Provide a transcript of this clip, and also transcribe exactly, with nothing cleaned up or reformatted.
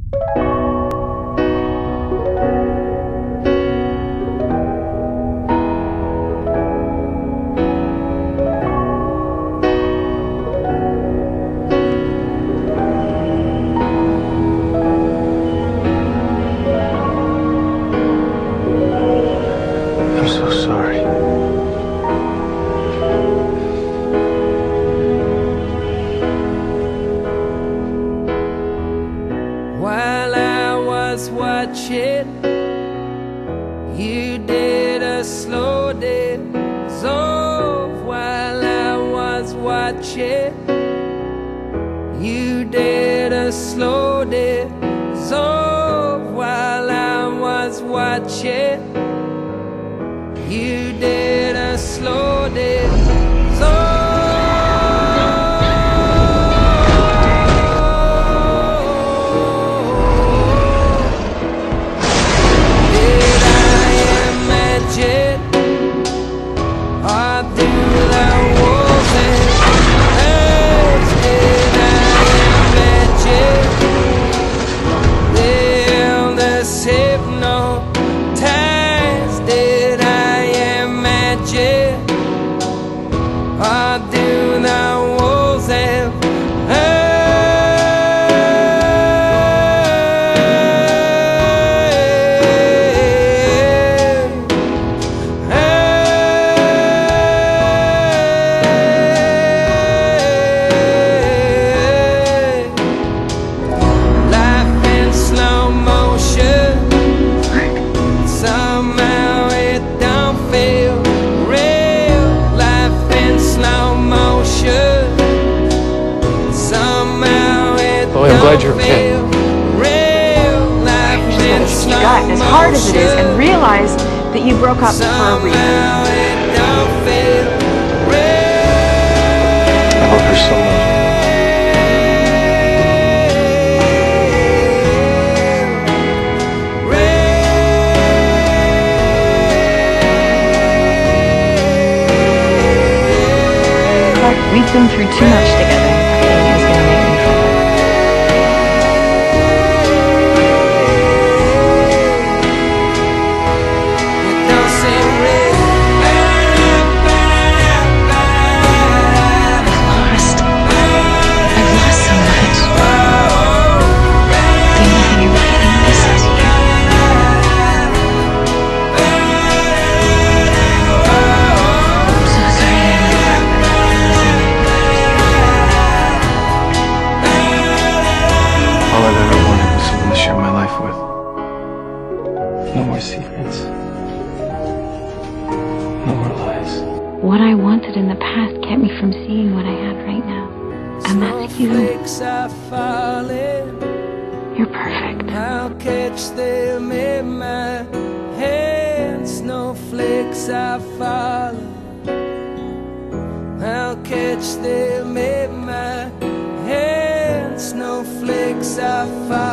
I'm so sorry. While I was watching, you did a slow dissolve. While I was watching, you did a slow dissolve. While I was watching, you did a slow dissolve. I'm glad you're okay. Just get your gut, as hard as it is, and realize that you broke up for a reason. I love her so much. Clark, we've been through too much together. Nothing is going to make me feel better. All I've ever wanted was someone to share my life with. No more secrets. No more lies. What I wanted in the past kept me from seeing what I had right now. And that's you. You're perfect. I'll catch them in my hand. Snowflakes are falling. I'll catch them in my hand. Snowflakes are falling.